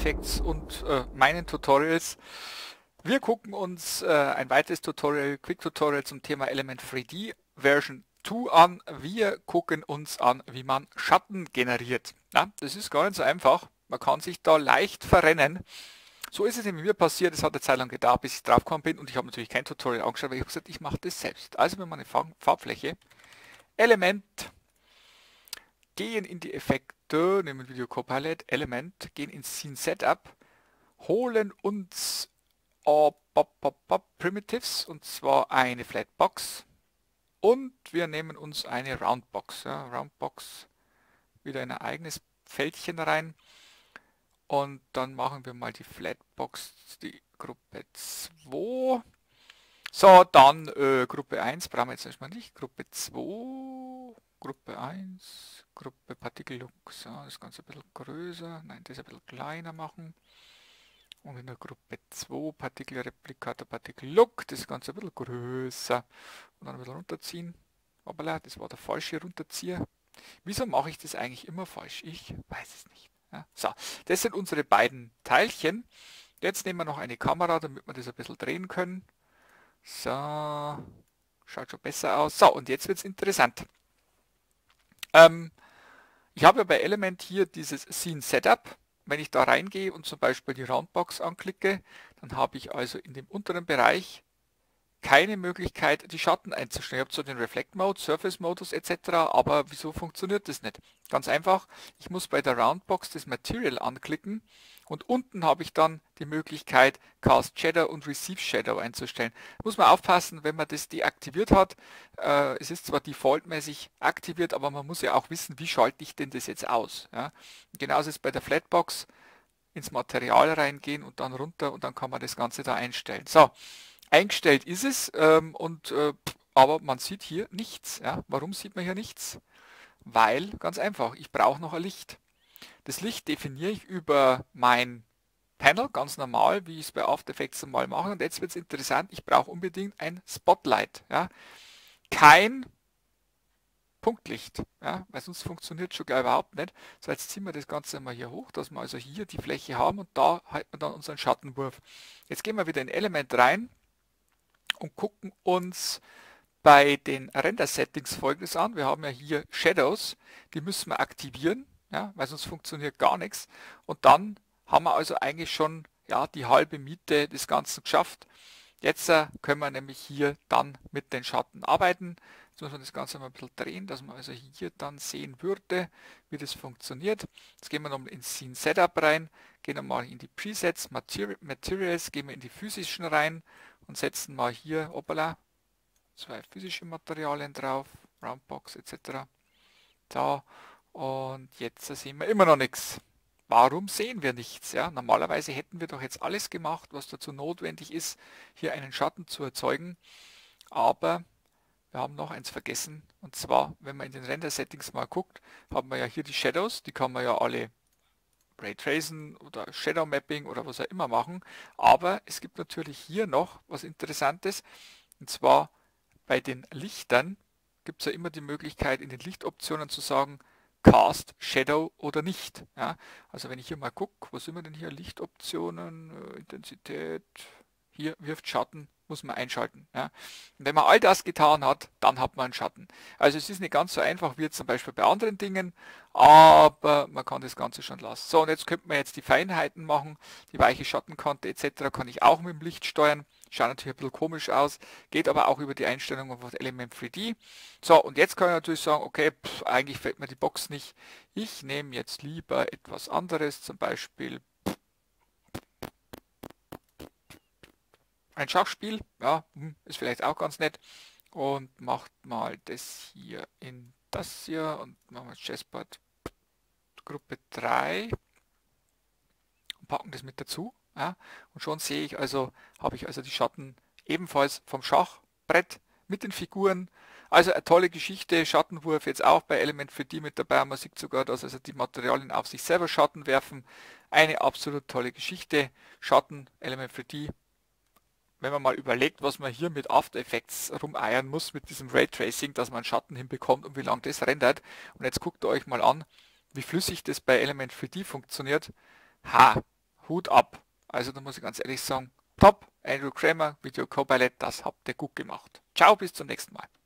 Effects und meinen Tutorials. Wir gucken uns ein weiteres Tutorial, Quick Tutorial zum Thema Element 3D Version 2 an. Wir gucken uns an, wie man Schatten generiert. Ja, das ist gar nicht so einfach. Man kann sich da leicht verrennen. So ist es nämlich mir passiert. Es hat eine Zeit lang gedauert, bis ich drauf gekommen bin, und ich habe natürlich kein Tutorial angeschaut, weil ich habe gesagt, ich mache das selbst. Also wenn man eine Farbfläche, Element, gehen in die Effekte, nehmen Video Copilot, Element, gehen ins Scene Setup, holen uns Primitives, und zwar eine Flatbox, und wir nehmen uns eine Roundbox. Ja, Roundbox wieder in ein eigenes Feldchen rein, und dann machen wir mal die Flatbox, die Gruppe 2. So, dann Gruppe 1 brauchen wir jetzt erstmal nicht, Gruppe 2, Gruppe 1, Gruppe Particle Look, so, das Ganze ein bisschen größer, nein, das ein bisschen kleiner machen. Und in der Gruppe 2 Particle Replikator, Particle Look, das Ganze ein bisschen größer. Und dann ein bisschen runterziehen. Hoppala, das war der falsche Runterzieher. Wieso mache ich das eigentlich immer falsch? Ich weiß es nicht. Ja, so, das sind unsere beiden Teilchen. Jetzt nehmen wir noch eine Kamera, damit wir das ein bisschen drehen können. So, schaut schon besser aus. So, und jetzt wird es interessant. Ich habe ja bei Element hier dieses Scene Setup. Wenn ich da reingehe und zum Beispiel die Roundbox anklicke, dann habe ich also in dem unteren Bereich keine Möglichkeit, die Schatten einzustellen. Ich habe zwar den Reflect Mode, Surface Modus etc., aber wieso funktioniert das nicht? Ganz einfach, ich muss bei der Roundbox das Material anklicken, und unten habe ich dann die Möglichkeit, Cast Shadow und Receive Shadow einzustellen. Muss man aufpassen, wenn man das deaktiviert hat. Es ist zwar defaultmäßig aktiviert, aber man muss ja auch wissen, wie schalte ich denn das jetzt aus. Ja? Genauso ist bei der Flatbox, ins Material reingehen und dann runter, und dann kann man das Ganze da einstellen. So, eingestellt ist es, aber man sieht hier nichts. Ja? Warum sieht man hier nichts? Weil, ganz einfach, ich brauche noch ein Licht. Das Licht definiere ich über mein Panel, ganz normal, wie ich es bei After Effects normal mache. Und jetzt wird es interessant, ich brauche unbedingt ein Spotlight. Ja? Kein Punktlicht, ja? Weil sonst funktioniert schon gar überhaupt nicht. So, jetzt ziehen wir das Ganze mal hier hoch, dass wir also hier die Fläche haben, und da halten wir dann unseren Schattenwurf. Jetzt gehen wir wieder in Element rein und gucken uns bei den Render-Settings Folgendes an. Wir haben ja hier Shadows, die müssen wir aktivieren, ja, weil sonst funktioniert gar nichts. Und dann haben wir also eigentlich schon, ja, die halbe Miete des Ganzen geschafft. Jetzt können wir nämlich hier dann mit den Schatten arbeiten. Jetzt muss man das Ganze mal ein bisschen drehen, dass man also hier dann sehen würde, wie das funktioniert. Jetzt gehen wir nochmal ins Scene Setup rein, gehen nochmal in die Presets, Materials, gehen wir in die physischen rein und setzen mal hier, hoppala, 2 physische Materialien drauf, Roundbox etc. Da, und jetzt sehen wir immer noch nichts. Warum sehen wir nichts? Ja, normalerweise hätten wir doch jetzt alles gemacht, was dazu notwendig ist, hier einen Schatten zu erzeugen. Aber wir haben noch eins vergessen. Und zwar, wenn man in den Render-Settings mal guckt, haben wir ja hier die Shadows. Die kann man ja alle Raytracen oder Shadow Mapping oder was auch immer machen. Aber es gibt natürlich hier noch was Interessantes. Und zwar bei den Lichtern gibt es ja immer die Möglichkeit, in den Lichtoptionen zu sagen, Cast, Shadow oder nicht. Ja, also wenn ich hier mal gucke, wo sind wir denn hier? Lichtoptionen, Intensität, hier wirft Schatten, muss man einschalten. Ja. Und wenn man all das getan hat, dann hat man einen Schatten. Also es ist nicht ganz so einfach wie jetzt zum Beispiel bei anderen Dingen, aber man kann das Ganze schon lassen. So, und jetzt könnte man jetzt die Feinheiten machen, die weiche Schattenkante etc. kann ich auch mit dem Licht steuern. Schaut natürlich ein bisschen komisch aus, geht aber auch über die Einstellungen von Element 3D. So, und jetzt kann ich natürlich sagen, okay, eigentlich fällt mir die Box nicht. Ich nehme jetzt lieber etwas anderes, zum Beispiel ein Schachspiel. Ja, ist vielleicht auch ganz nett. Und macht mal das hier in das hier und machen wir Chessboard Gruppe 3 und packen das mit dazu. Ja, und schon sehe ich also, habe ich also die Schatten ebenfalls vom Schachbrett mit den Figuren. Also eine tolle Geschichte, Schattenwurf jetzt auch bei Element 3D mit dabei. Man sieht sogar, dass also die Materialien auf sich selber Schatten werfen. Eine absolut tolle Geschichte. Schatten, Element 3D. Wenn man mal überlegt, was man hier mit After Effects rumeiern muss, mit diesem Raytracing, dass man Schatten hinbekommt und wie lange das rendert. Und jetzt guckt ihr euch mal an, wie flüssig das bei Element 3D funktioniert. Ha! Hut ab. Also da muss ich ganz ehrlich sagen, top, Andrew Kramer, Video Copilot, das habt ihr gut gemacht. Ciao, bis zum nächsten Mal.